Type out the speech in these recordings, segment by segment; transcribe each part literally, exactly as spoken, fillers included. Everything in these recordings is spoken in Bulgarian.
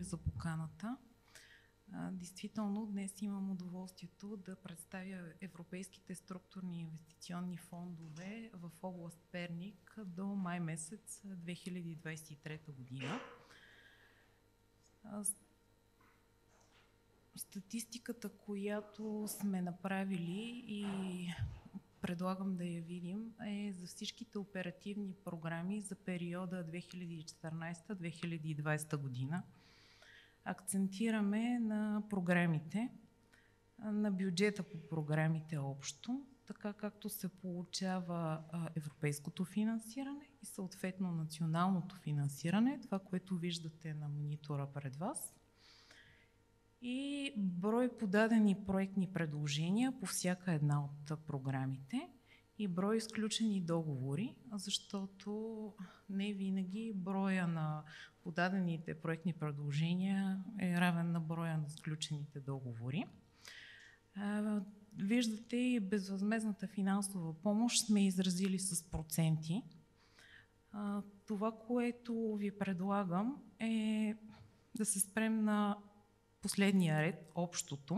ви за поканата. Действително, днес имам удоволствието да представя европейските структурни инвестиционни фондове в област Перник до май месец две хиляди двадесет и трета година. Статистиката, която сме направили и предлагам да я видим, е за всичките оперативни програми за периода две хиляди и четиринадесета - две хиляди и двадесета година. Акцентираме на програмите, на бюджета по програмите общо, така както се получава европейското финансиране и съответно националното финансиране, това, което виждате на монитора пред вас, и брой подадени проектни предложения по всяка една от програмите и брой изключени договори, защото не винаги броя на подадените проектни предложения е равен на броя на сключените договори. Виждате и безвъзмездната финансова помощ сме изразили с проценти. Това, което ви предлагам, е да се спрем на последния ред, общото.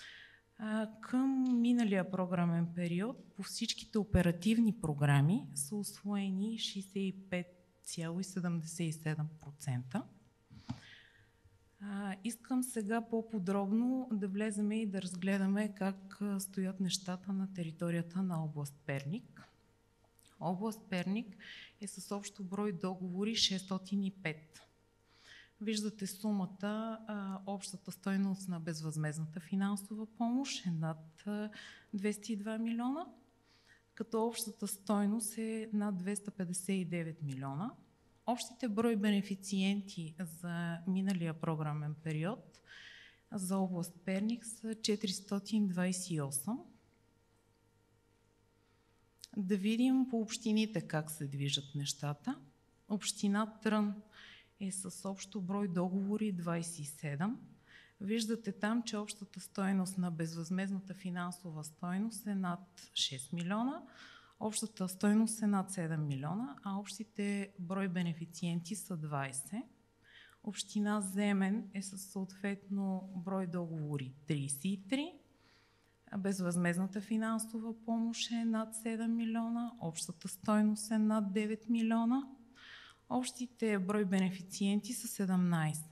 Към миналия програмен период по всичките оперативни програми са усвоени шейсет и пет цяло седемдесет и седем процента. Искам сега по-подробно да влезем и да разгледаме как стоят нещата на територията на област Перник. Област Перник е с общо брой договори шестстотин и пет. Виждате сумата, общата стойност на безвъзмездната финансова помощ е над двеста и два милиона, като общата стойност е над двеста петдесет и девет милиона. Общите брой бенефициенти за миналия програмен период за област Перник са четиристотин двадесет и осем. Да видим по общините как се движат нещата. Община Трън е с общо брой договори двадесет и седем. Виждате там, че общата стойност на безвъзмездната финансова стойност е над шест милиона, общата стойност е над седем милиона, а общите брой бенефициенти са двадесет. Община Земен е със съответно брой договори тридесет и три, а безвъзмездната финансова помощ е над седем милиона, общата стойност е над девет милиона. Общите брой бенефициенти са седемнадесет.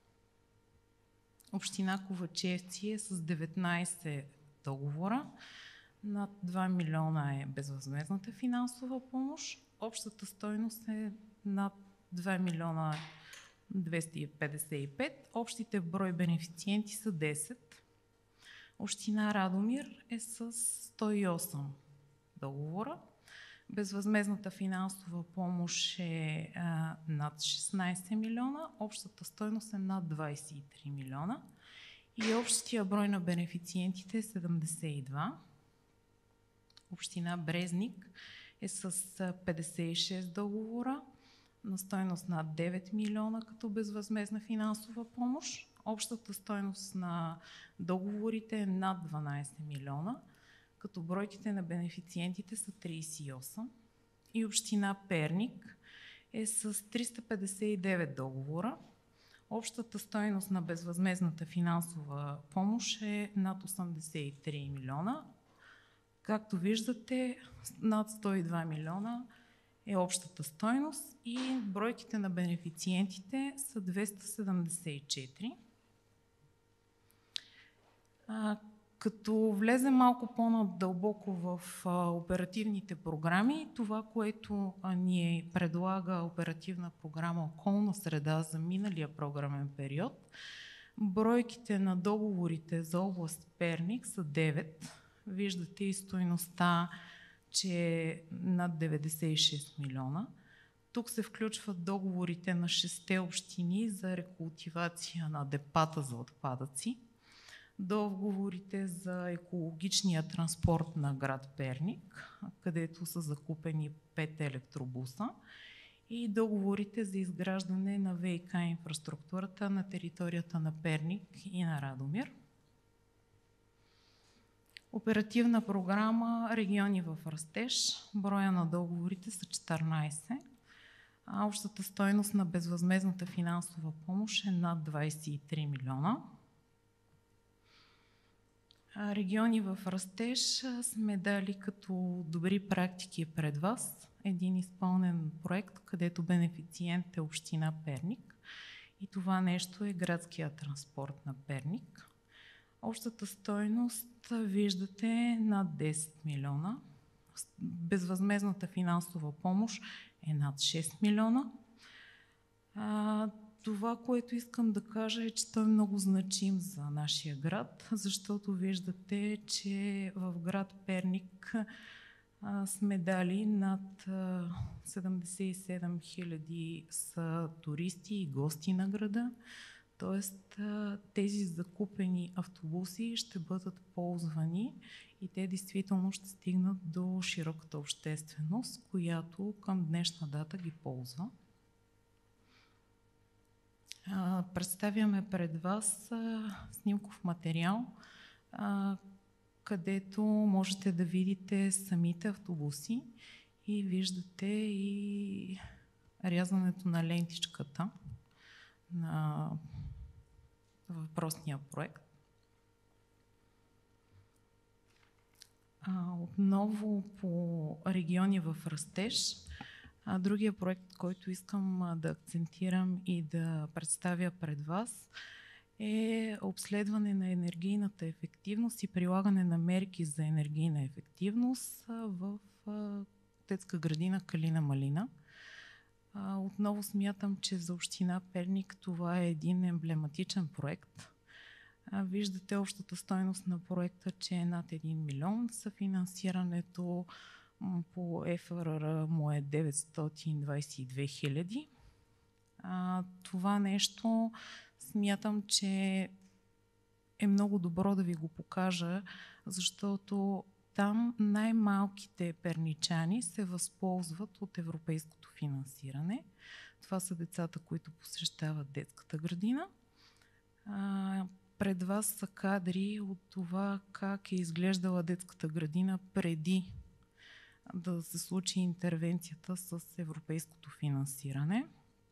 Община Ковачевци е с деветнадесет договора. Над два милиона е безвъзмездната финансова помощ. Общата стойност е над два милиона двеста петдесет и пет. Общите брой бенефициенти са десет. Община Радомир е с сто и осем договора. Безвъзмездната финансова помощ е а, над шестнадесет милиона, общата стойност е над двадесет и три милиона и общия брой на бенефициентите е седемдесет и два. Община Брезник е с петдесет и шест договора на стойност над девет милиона като безвъзмездна финансова помощ. Общата стойност на договорите е над дванадесет милиона, като бройките на бенефициентите са тридесет и осем. И община Перник е с триста петдесет и девет договора. Общата стойност на безвъзмездната финансова помощ е над осемдесет и три милиона. Както виждате, над сто и два милиона е общата стойност и бройките на бенефициентите са двеста седемдесет и четири. А, Като влезем малко по-надълбоко в а, оперативните програми, това, което а, ни предлага оперативна програма Околна среда за миналия програмен период, бройките на договорите за област Перник са девет. Виждате и стойността, че е над деветдесет и шест милиона. Тук се включват договорите на шестте общини за рекултивация на депата за отпадъци, договорите за екологичния транспорт на град Перник, където са закупени пет електробуса, и договорите за изграждане на ВиК инфраструктурата на територията на Перник и на Радомир. Оперативна програма Региони в растеж. Броя на договорите са четиринадесет. А общата стойност на безвъзмездната финансова помощ е над двадесет и три милиона. А региони в растеж сме дали като добри практики пред вас един изпълнен проект, където бенефициент е община Перник. И това нещо е градския транспорт на Перник. Общата стойност виждате над десет милиона. Безвъзмездната финансова помощ е над шест милиона. А, това, което искам да кажа е, че той е много значим за нашия град, защото виждате, че в град Перник а, сме дали над а, седемдесет и седем хиляди са туристи и гости на града. Тоест тези закупени автобуси ще бъдат ползвани и те действително ще стигнат до широката общественост, която към днешна дата ги ползва. Представяме пред вас снимков материал, където можете да видите самите автобуси и виждате и рязането на лентичката на въпросния проект. А, отново по региони в растеж. А, другия проект, който искам а, да акцентирам и да представя пред вас, е обследване на енергийната ефективност и прилагане на мерки за енергийна ефективност а, в а, детска градина Калина Малина. А, отново смятам, че за община Перник това е един емблематичен проект. А, виждате общата стойност на проекта, че е над един милион. Съфинансирането по Еф Ар Ар му е деветстотин двадесет и две хиляди. А, това нещо смятам, че е много добро да ви го покажа, защото там най-малките перничани се възползват от европейското финансиране. Това са децата, които посещават детската градина. А, пред вас са кадри от това как е изглеждала детската градина преди да се случи интервенцията с европейското финансиране.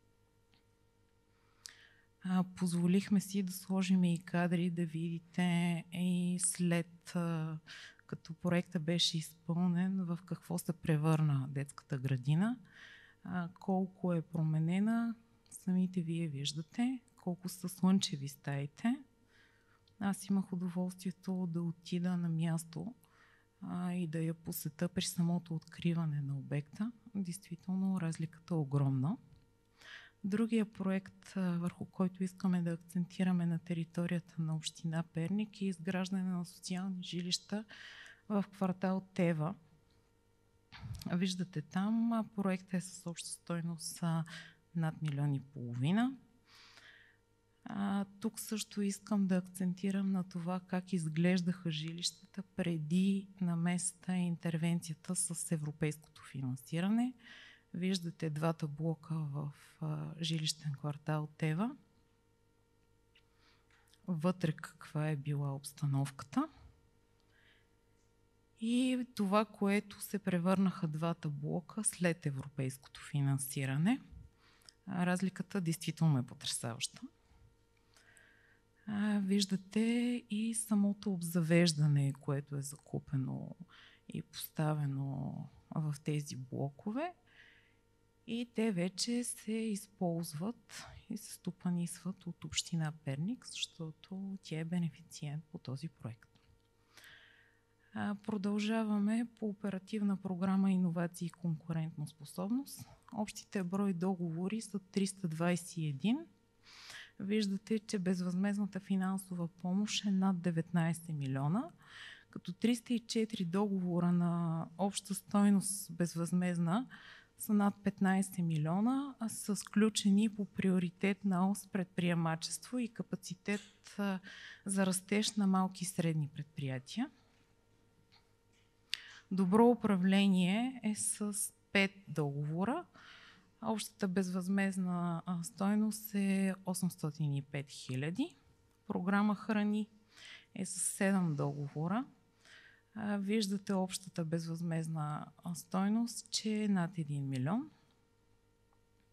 А, позволихме си да сложим и кадри да видите и след а, като проекта беше изпълнен, в какво се превърна детската градина, а, колко е променена, самите вие виждате, колко са слънчеви стаите. Аз имах удоволствието да отида на място а, и да я посета при самото откриване на обекта. Действително разликата е огромна. Другия проект, върху който искаме да акцентираме на територията на община Перник, е изграждане на социални жилища в квартал Тева. Виждате там, проектът е с обща стойност над милион и половина. А, тук също искам да акцентирам на това как изглеждаха жилищата преди намесата и интервенцията с европейското финансиране. Виждате двата блока в а, жилищен квартал Тева. Вътре каква е била обстановката. И това, което се превърнаха двата блока след европейското финансиране. А, разликата действително е потресаваща. А, виждате и самото обзавеждане, което е закупено и поставено в тези блокове. И те вече се използват и се стопанисват от община Перник, защото тя е бенефициент по този проект. А, продължаваме по оперативна програма Иновации и конкурентоспособност. Общите брой договори са триста двадесет и един. Виждате, че безвъзмездната финансова помощ е над деветнадесет милиона, като триста и четири договора на обща стойност безвъзмездна са над петнадесет милиона, а са сключени по приоритет на ос предприемачество и капацитет за растеж на малки и средни предприятия. Добро управление е с пет договора. Общата безвъзмездна стойност е осемстотин и пет хиляди. Програма Храни е с седем договора. Виждате общата безвъзмездна стойност, че е над един милион.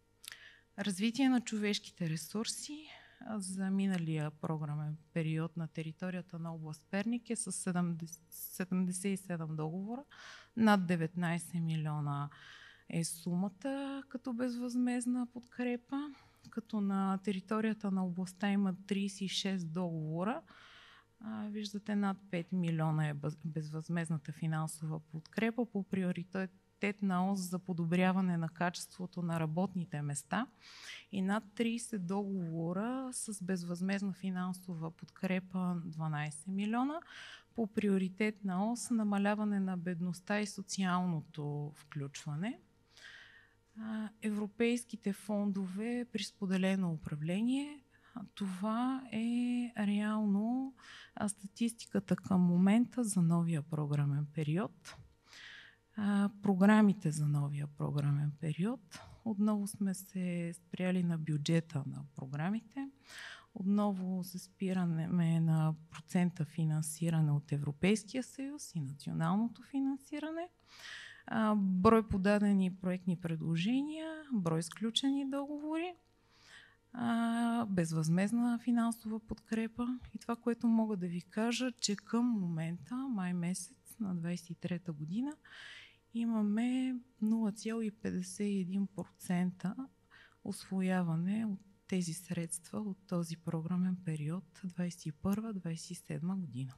Развитие на човешките ресурси за миналия програмен период на територията на област Перник е с седемдесет и седем договора. Над деветнайсет милиона е сумата като безвъзмездна подкрепа, като на територията на областта има трийсет и шест договора. А, виждате, над пет милиона е безвъзмездната финансова подкрепа по приоритетна ос за подобряване на качеството на работните места и над трийсет договора с безвъзмездна финансова подкрепа дванайсет милиона по приоритетна ос намаляване на бедността и социалното включване. Европейските фондове при споделено управление. Това е реално статистиката към момента за новия програмен период. Програмите за новия програмен период. Отново сме се спряли на бюджета на програмите. Отново се спираме на процента финансиране от Европейския съюз и националното финансиране. Брой подадени проектни предложения, брой сключени договори, безвъзмездна финансова подкрепа. И това, което мога да ви кажа, че към момента, май месец на двайсет и трета година, имаме нула цяло петдесет и един процента усвояване от тези средства от този програмен период двайсет и първа - двайсет и седма година.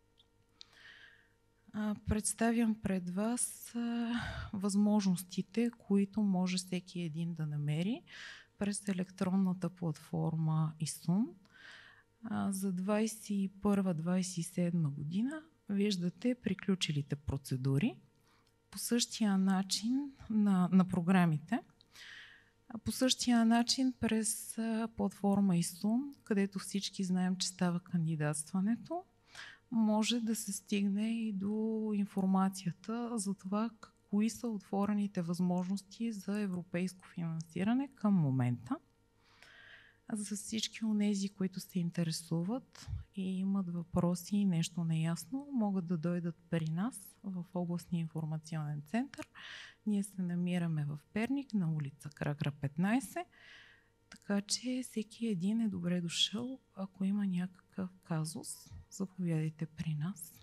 Представям пред вас възможностите, които може всеки един да намери през електронната платформа ИСУН. За двайсет и първа - двайсет и седма година виждате приключилите процедури по същия начин на, на програмите. По същия начин през платформа ИСУН, където всички знаем, че става кандидатстването, може да се стигне и до информацията за това кои са отворените възможности за европейско финансиране към момента. За всички онези, които се интересуват и имат въпроси и нещо неясно, могат да дойдат при нас в областния информационен център. Ние се намираме в Перник на улица Крагра петнайсет, така че всеки един е добре дошъл. Ако има някакъв казус, заповядайте при нас.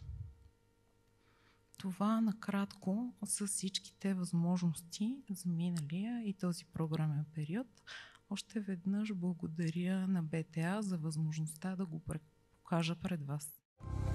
Това накратко са всичките възможности за миналия и този програмен период. Още веднъж благодаря на БТА за възможността да го покажа пред вас.